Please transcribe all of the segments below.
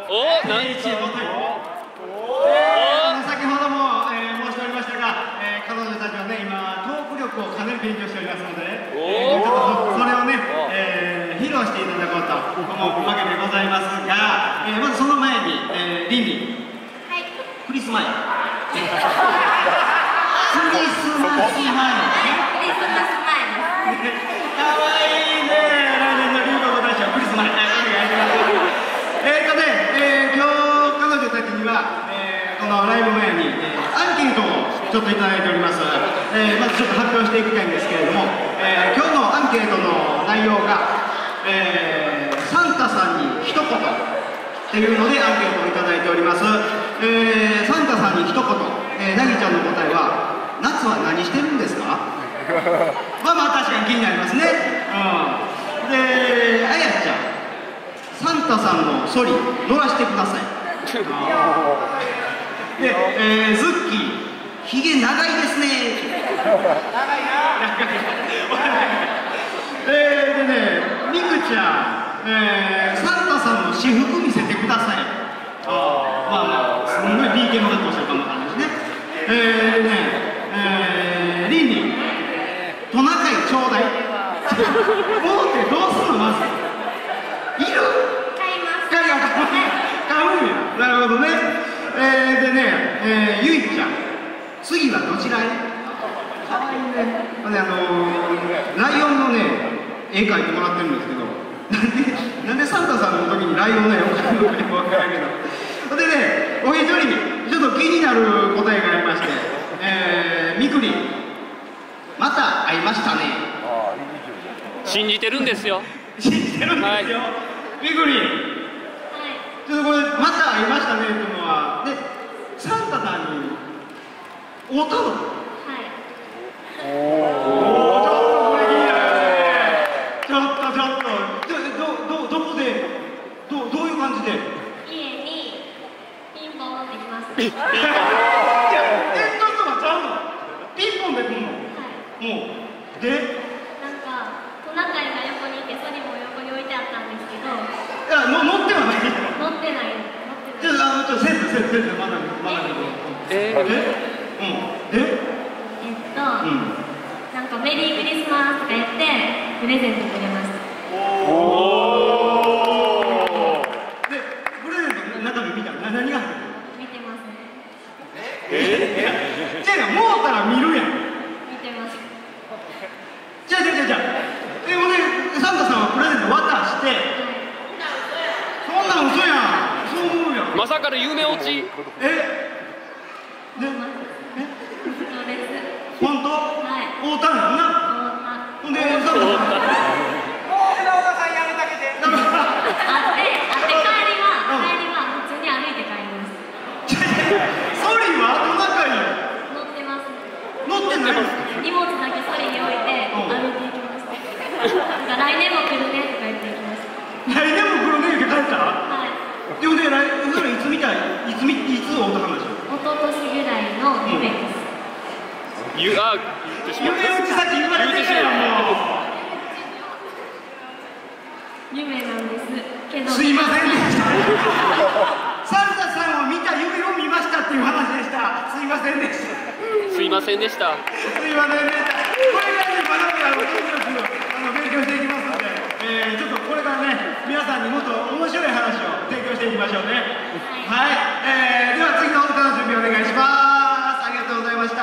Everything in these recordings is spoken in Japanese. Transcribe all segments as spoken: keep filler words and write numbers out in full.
おお、なんいちい元井。えー、先ほども、えー、申しておりましたが、えー、彼女たちはね、今トーク力をかなり勉強しておりますので、ね、えー、ちょっとそれをね、えー、披露していただこうと思うわけでございますが、えー、まずその前に、えー、リンリン、はい、クリスマイクリスマス前クリスマス前です。かわいいね。来年の流行語大賞クリスマス、お願いします。えーとね、えー、今日彼女たちには、えー、このライブ前に、えー、アンケートをちょっといただいております。えー、まずちょっと発表していきたいんですけれども、えー、今日のアンケートの内容が、えー、サンタさんに一言っていうのでアンケートをいただいております。えー、サンタさんに一言、えー、なぎちゃんの答えは、夏は何してるんですか？まあまあ確かに気になりますね。うん、で、あやちゃん、サンタさんのソリ乗らしてください。で、えー、ズッキー、ひげ長いですね。長いな。えー、でね、みくちゃん、えー、サンタさんの私服見せてください。あ、まあまあ、すんごい ビーケー の格好してるかもわかんないですね。えー、でね、えー、リンリン、トナカイちょうだい。もうってどうすんのまず。いる？買います。買います。買うんや。なるほどね。えー、でね、えー、ゆいちゃん、次はどちらへ？かわいいね。あのー、ライオンのね、絵描いてもらってるんですけど、なんで、なんでサンタさんの時にライオンの絵を描くのかよくわからんけど。でね、お一人にちょっと気になる答えがありまして、えー、みくりん、また会いましたね。 信じてるんですよ。 信じてるんですよ。みくりん、ちょっとこれ、また会いましたねっていうのは、で、サンタさんに会うたの？はい。おお、ちょっとこれ気になるね。ちょっとちょっと、ど、ど、どこで、ど、どういう感じで？ 家にピンポンってきます。 ピンポン。いや、え、ちょっと待っちゃうの？ピンポンで来んの？はい。もう、で？なんか、トナカイが横にいて、ソリも横に置いてあったんですけど。いや、の乗ってはない。乗ってない。ちょっと、あの、ちょっと、せんせん、せんせん、まだ、まだ。えー、うん。で？えっと、なんかメリークリスマスとか言ってプレゼントくれました。おお。で、プレゼントの中身見たら何が入ってる？見てますね。え？じゃあもうたら見るやん。見てます。じゃあじゃあじゃあじゃあ。え、ほんでサンタさんはプレゼント渡して。そんなん嘘やん。そう思うやん。 まさかの夢落ち。 え？で？本当？はい。会うたんやんな。ほんで、サンタさん。もう船尾さんやめてあげて。会って、会って帰りは、帰りは普通に歩いて帰ります。ソリはトナカイ乗ってます。乗ってない？荷物だけソリに置いて歩いていきました。来年も来るねとか言っていきました。来年も来るねって帰ったら？はい。でもね、それいつみたい？いつみ、いつ会うた話？一昨年ぐらいの夢です。 ゆあ、 夢打ちさっき言われてたやん、もう。 夢なんですけど。 すいませんでした。サンタさんを見た夢を見ましたっていう話でした。すいませんでした。 すいませんでした。 すいませんでした。これからね、まだまだとにかくあの勉強していきますので、えー、ちょっとこれからね、皆さんにもっと面白い話を提供していきましょうね。はい。はい、えー、では次の歌の準備お願いします。ありがとうございました。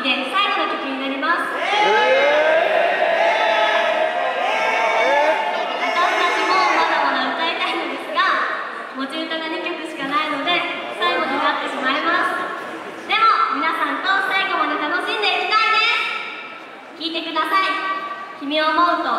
で最後の曲になります。私たちもまだまだ歌いたいのですが、持ち歌がにきょくしかないので最後になってしまいます。でも皆さんと最後まで楽しんでいきたいです。聴いてください。君を思うと